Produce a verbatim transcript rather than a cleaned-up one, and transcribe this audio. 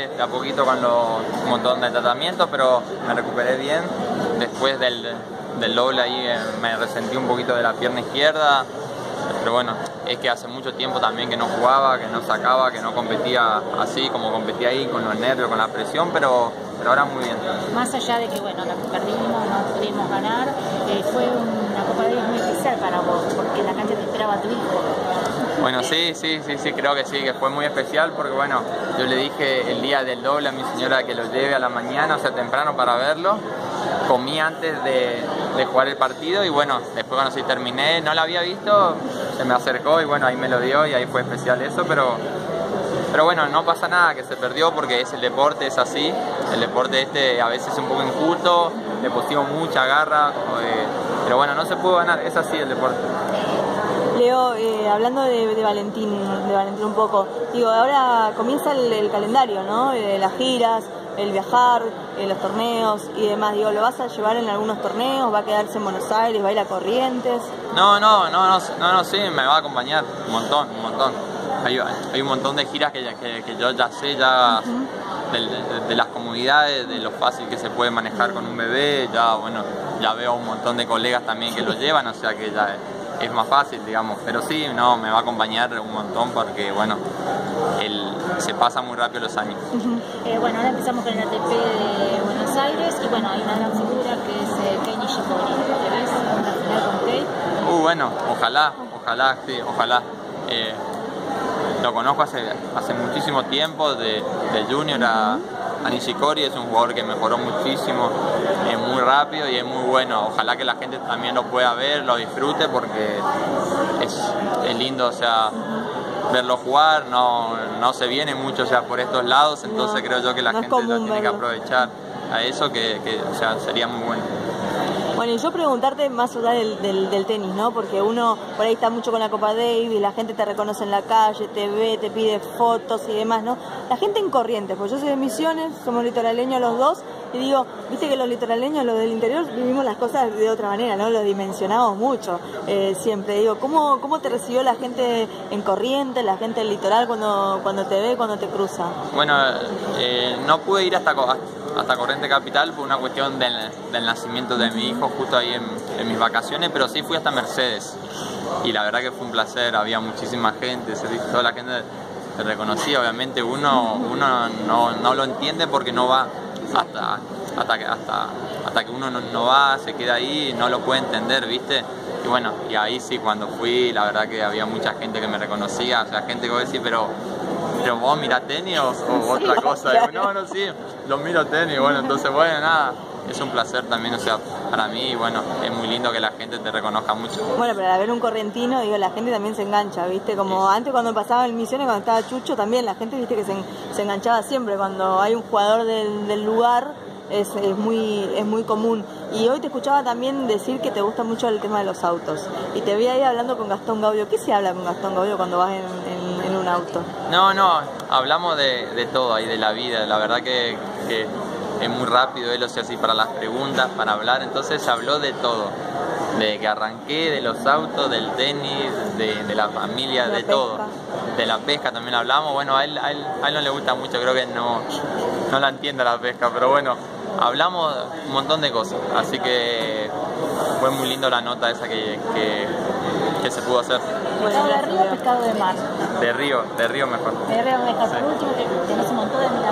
empecé de a poquito con los, un montón de tratamientos, pero me recuperé bien. Después del, del doble ahí eh, me resentí un poquito de la pierna izquierda, pero bueno, es que hace mucho tiempo también que no jugaba, que no sacaba, que no competía así como competía ahí, con los nervios, con la presión, pero, pero ahora muy bien. Más allá de que, bueno, la perdimos, no pudimos ganar, eh, fue una Copa Davis muy especial para vos, porque la cancha te esperaba a tu hijo. Bueno, sí, sí, sí, sí, creo que sí, que fue muy especial porque, bueno, yo le dije el día del doble a mi señora que lo lleve a la mañana, o sea, temprano para verlo. Comí antes de, de jugar el partido y, bueno, después cuando sí terminé, no lo había visto, se me acercó y, bueno, ahí me lo dio y ahí fue especial eso, pero, pero bueno, no pasa nada que se perdió porque es el deporte, es así. El deporte este a veces es un poco injusto, le pusimos mucha garra, eh, pero bueno, no se pudo ganar, es así el deporte. Leo, eh, hablando de, de Valentín, de Valentín un poco, digo, ahora comienza el, el calendario, ¿no? Eh, las giras, el viajar, eh, los torneos y demás. Digo, ¿lo vas a llevar en algunos torneos? ¿Va a quedarse en Buenos Aires? ¿Va a ir a Corrientes? No, no, no, no, no, no sí, me va a acompañar un montón, un montón. Hay, hay un montón de giras que, que, que yo ya sé, ya uh-huh. de, de, de las comodidades, de lo fácil que se puede manejar con un bebé. Ya, bueno, ya veo un montón de colegas también que lo llevan, o sea que ya es, es más fácil, digamos. Pero sí, no, me va a acompañar un montón porque, bueno, el, se pasa muy rápido los años. Uh-huh. eh, bueno, ahora empezamos con el A T P de Buenos Aires y, bueno, hay una gran figura que es eh, Kei Nishikori. ¿Te ves una final con Kei? Uh, bueno, ojalá, ojalá, sí, ojalá. Eh, Lo conozco hace, hace muchísimo tiempo, de, de junior a, a Nishikori. Es un jugador que mejoró muchísimo, es muy rápido y es muy bueno. Ojalá que la gente también lo pueda ver, lo disfrute, porque es, es lindo, o sea, verlo jugar. No, no se viene mucho, o sea, por estos lados, entonces no, creo yo que la no gente lo tiene que aprovechar a eso, que, que o sea, sería muy bueno. Bueno, y yo preguntarte más allá del, del, del tenis, ¿no? Porque uno por ahí está mucho con la Copa Davis, la gente te reconoce en la calle, te ve, te pide fotos y demás, ¿no? La gente en Corrientes, pues yo soy de Misiones, somos litoraleños los dos, y digo, viste que los litoraleños, los del interior, vivimos las cosas de otra manera, ¿no? Lo dimensionamos mucho, eh, siempre. Digo, ¿cómo, ¿cómo te recibió la gente en Corrientes, la gente del litoral cuando, cuando te ve, cuando te cruza? Bueno, eh, no pude ir hasta... hasta Corrientes Capital por una cuestión del, del nacimiento de mi hijo justo ahí en, en mis vacaciones, pero sí fui hasta Mercedes y la verdad que fue un placer, había muchísima gente, toda la gente te reconocía. Obviamente uno, uno no, no lo entiende porque no va hasta, hasta, que, hasta, hasta que uno no, no va, se queda ahí, no lo puede entender, ¿viste? Y bueno, y ahí sí, cuando fui, la verdad que había mucha gente que me reconocía, o sea, gente que vos decís, pero pero vos mirás tenis o, o otra cosa. Digo, no, no, sí, lo miro tenis. Bueno, entonces, bueno, nada, es un placer también, o sea, para mí, bueno, es muy lindo que la gente te reconozca mucho. Bueno, pero al ver un correntino, digo, la gente también se engancha, ¿viste? Como sí. Antes cuando pasaba en Misiones, cuando estaba Chucho, también la gente, ¿viste? Que se, se enganchaba siempre. Cuando hay un jugador del, del lugar, es, es, muy, es muy común. Y hoy te escuchaba también decir que te gusta mucho el tema de los autos. Y te vi ahí hablando con Gastón Gaudio. ¿Qué se habla con Gastón Gaudio cuando vas en, en, en un auto? No, no, hablamos de, de todo ahí, de la vida. La verdad que, que es muy rápido él, o sea, así para las preguntas, para hablar. Entonces habló de todo. De que arranqué, de los autos, del tenis, de, de la familia, de, de todo. De la pesca también hablamos. Bueno, a él, a, él, a él no le gusta mucho, creo que no, no la entiende la pesca, pero bueno, hablamos un montón de cosas. Así que fue muy lindo la nota esa que, que, que se pudo hacer. ¿Pescado de río o pescado de mar? De río, de río mejor. De río mejor. Sí. Por último, que tenés un montón de